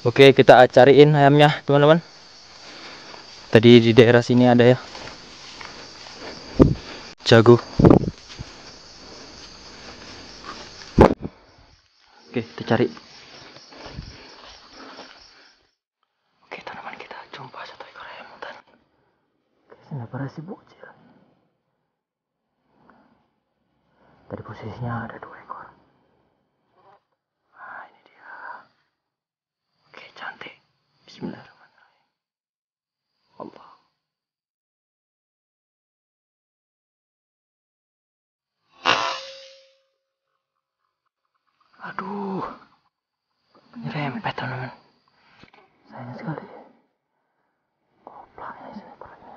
Oke, kita cariin ayamnya, teman-teman. Tadi di daerah sini ada ya. Jago. Oke, kita cari. Oke, teman-teman, kita jumpa satu ekor ayam hutan. Kenapa si bocil? Tadi posisinya ada 2 ekor. Nah, ini dia. Oke, cantik. Bismillahirrahmanirrahim. Allah. Aduh. Nyerempet, teman-teman. Sayang sekali. Gobloknya sini perutnya.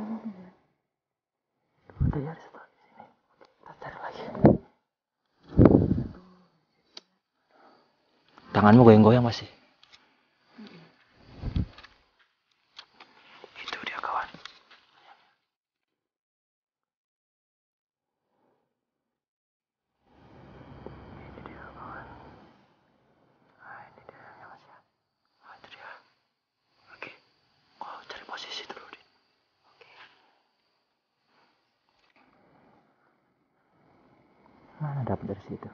Udah ya, setelah sini. Kita cari lagi. Tanganmu goyang-goyang masih. Itu dia, kawan. Ini dia, kawan. Nah, ini dia yang masih. Nah, itu dia. Oke. Oh, cari posisi dulu, Din. Oke. Mana dapat dari situ?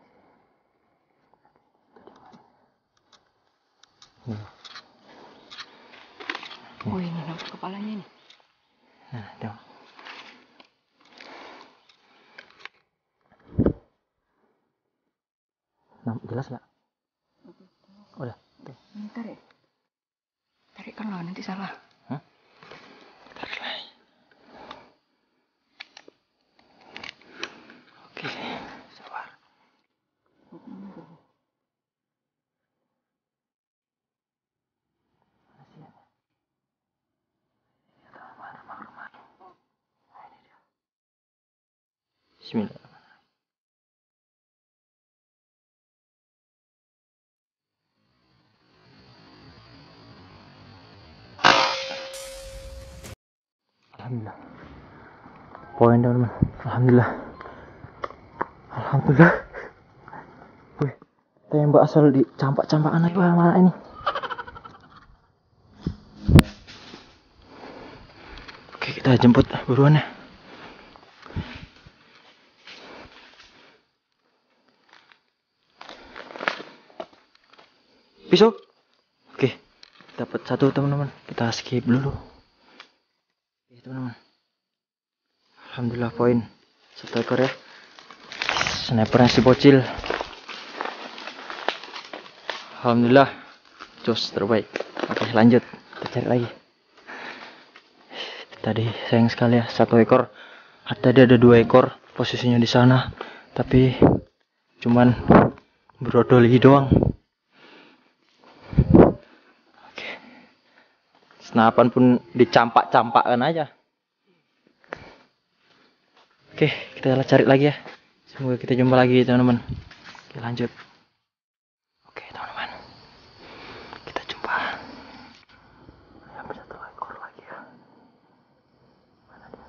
Nih. Oh, ini nampak kepalanya nih. Nah, dong. Nah, jelas nggak? Udah. Tuh. Ini tarik. Tarik kan lah, nanti salah. Hah? Tarik lagi. Oke, sabar. Bismillah. Alhamdulillah. Poin, teman-teman. Alhamdulillah. Alhamdulillah. Wih, tembak asal dicampak-campakan aja mana ini. Oke, kita jemput buruan ya. Pisau. Oke, dapat satu, teman-teman. Kita skip dulu. Oke, teman-teman. Alhamdulillah, poin 1 ekor ya. Snipernya si bocil. Alhamdulillah, jos terbaik. Oke, lanjut, kita cari lagi. Tadi sayang sekali ya, 1 ekor. Tadi ada 2 ekor posisinya di sana, tapi cuman brodoli doang. Oke, senapan pun dicampak-campakkan aja. Oke, kita cari lagi ya. Semoga kita jumpa lagi, teman-teman. Oke, lanjut. Oke, teman-teman, kita jumpa. Ayam 1 ekor lagi ya. Mana dia?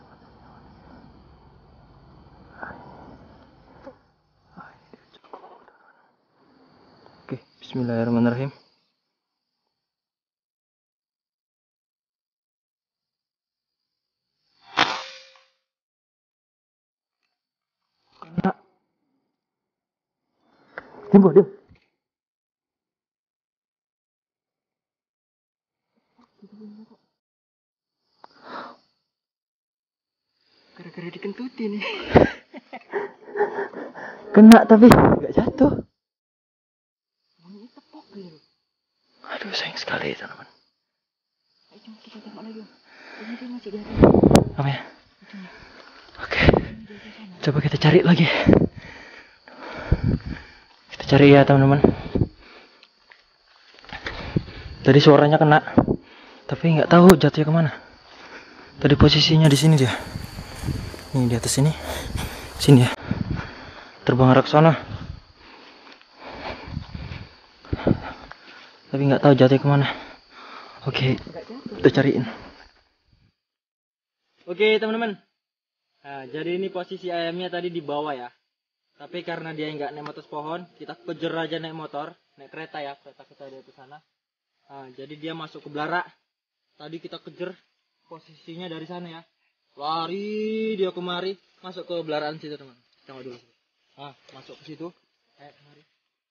Ini dia, cukup, teman-teman. Oke, bismillahirrahmanirrahim. Kena. Timbul, dia. Gara-gara dikentutin nih. Kena tapi nggak jatuh. Ini tepok gitu. Aduh, sayang sekali, teman-teman. Ayo coba kita tembak lagi. Ini dia masih di atas. Apa ya? Oke, coba kita cari lagi. Kita cari ya, teman-teman. Tadi suaranya kena, tapi nggak tahu jatuhnya kemana. Tadi posisinya di sini dia. Nih, di atas sini. Sini ya. Terbang arah ke sana. Tapi nggak tahu jatuhnya kemana. Oke, kita cariin. Oke, teman-teman. Nah, jadi ini posisi ayamnya tadi di bawah ya. Tapi karena dia nggak naik atas pohon, kita kejar aja naik motor, naik kereta ya, kereta kita di atas sana. Nah, jadi dia masuk ke belara. Tadi kita kejar posisinya dari sana ya. Lari dia kemari, masuk ke belaraan situ teman. Tengok dulu. Ah, masuk ke situ. Mari.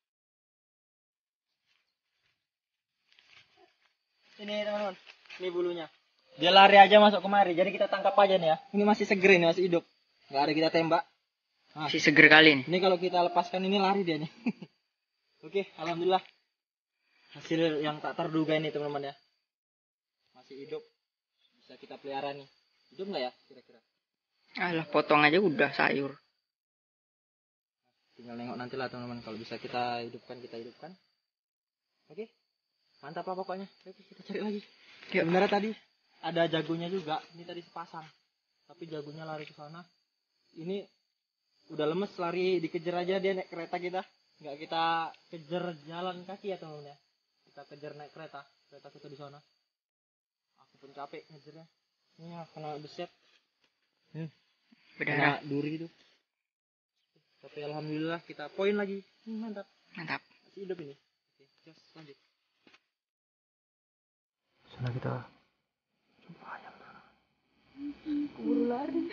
Ini teman-teman, ini bulunya. Dia lari aja masuk kemari, jadi kita tangkap aja nih ya. Ini masih seger, ini masih hidup. Nggak ada kita tembak. Nah, Si seger kali nih. ini kalau kita lepaskan ini lari dia nih. Oke, alhamdulillah. Hasil yang tak terduga ini teman-teman ya. Masih hidup. Bisa kita pelihara nih. Hidup nggak ya kira-kira? Alah, potong aja udah sayur. Tinggal nengok nanti lah teman-teman. Kalau bisa kita hidupkan, kita hidupkan. Oke. Mantap lah pokoknya. Oke, kita cari lagi. Yuk. Sebenarnya tadi ada jagonya juga. Ini tadi sepasang. Tapi jagonya lari ke sana. Ini udah lemes, lari dikejar aja dia naik kereta kita. Nggak kita kejar jalan kaki ya teman-teman ya. Kita kejar naik kereta. Kereta kita di sana. Aku pun capek ngejarnya. Ini kena beset. Berdarah. Kena duri itu. Tapi alhamdulillah kita poin lagi. Mantap. Mantap. Masih hidup ini. Oke, just lanjut. Sana kita jumpa ayam. Keburu lari.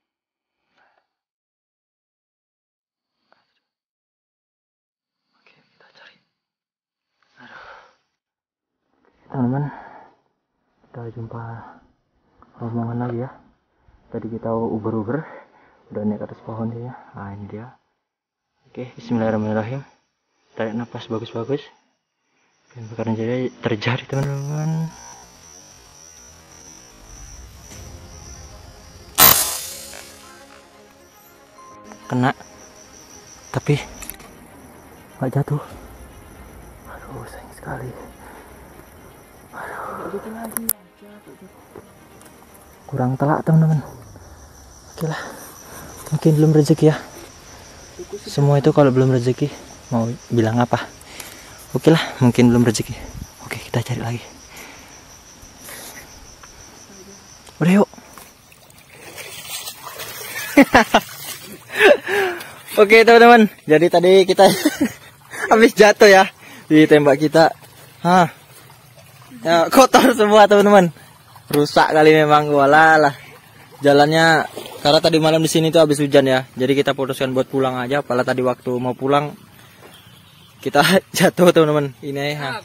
Oke, kita cari. Aduh. Teman-teman, kita jumpa rombongan lagi ya. Tadi kita uber-uber, udah naik ke atas pohon dia. Nah, ini dia. Oke, bismillahirrahmanirrahim. Tarik nafas bagus-bagus. Dan bakaran jadi terjadi teman-teman. Kena, tapi nggak jatuh. Aduh, sayang sekali. Aduh, jatuh lagi. Kurang telak teman-teman. Oke lah, mungkin belum rezeki ya. Semua itu kalau belum rezeki mau bilang apa? Oke lah, mungkin belum rezeki. Oke, kita cari lagi. Udah yuk. Oke teman-teman, jadi tadi kita habis jatuh ya di tembak kita. Ya, kotor semua teman-teman. Rusak kali memang, walalah. Jalannya karena tadi malam di sini tuh habis hujan ya. Jadi kita putuskan buat pulang aja. Apalagi tadi waktu mau pulang kita jatuh teman-teman. Ini ya.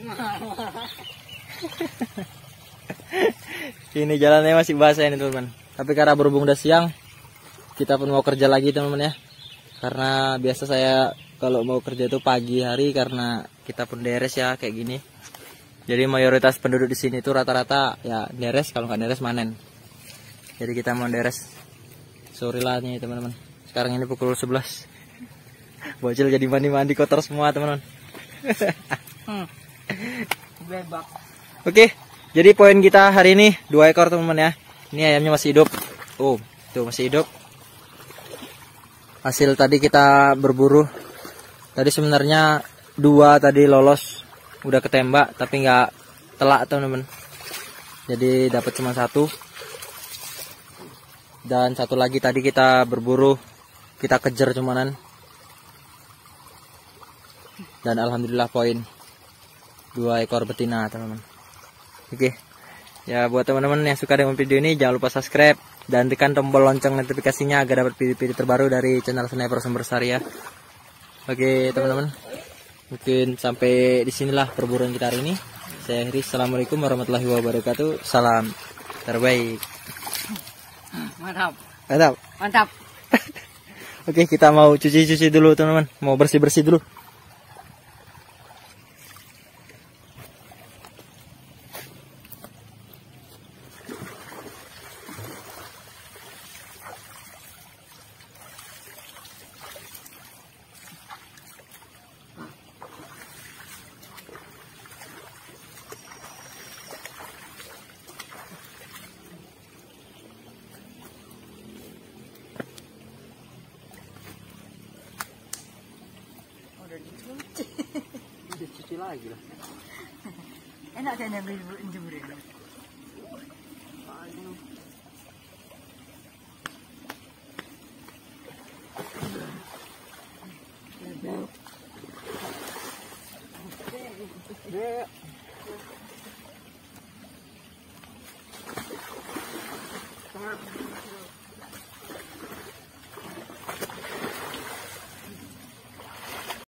Ini jalannya masih basah ini teman-teman. Tapi karena berhubung udah siang, kita pun mau kerja lagi teman-teman ya. Karena biasa saya kalau mau kerja itu pagi hari karena kita pun deres ya kayak gini. Jadi mayoritas penduduk di sini itu rata-rata ya deres, kalau nggak deres manen. Jadi kita mau deres. Sorry lah nih teman-teman. Sekarang ini pukul 11. Bocil jadi mandi-mandi kotor semua teman-teman. Bebak. Oke, jadi poin kita hari ini 2 ekor teman-teman ya. Ini ayamnya masih hidup. Oh, tuh masih hidup. Hasil tadi kita berburu. Tadi sebenarnya 2 tadi lolos, udah ketembak tapi nggak telak teman-teman. Jadi dapat cuma 1. Dan 1 lagi tadi kita berburu, kita kejar cumanan. Dan alhamdulillah poin 2 ekor betina teman-teman. Oke. Ya buat teman-teman yang suka dengan video ini jangan lupa subscribe dan tekan tombol lonceng notifikasinya agar dapat video-video terbaru dari channel Sniper Sumber Sari ya. Oke teman-teman, mungkin sampai di sinilah perburuan kita hari ini. Saya akhiri. Assalamualaikum warahmatullahi wabarakatuh. Salam terbaik. Mantap. Mantap. Mantap. Oke, kita mau cuci-cuci dulu teman-teman. Mau bersih-bersih dulu. Udah cuci lagi lah. Enak kan yang jemur ini. Om.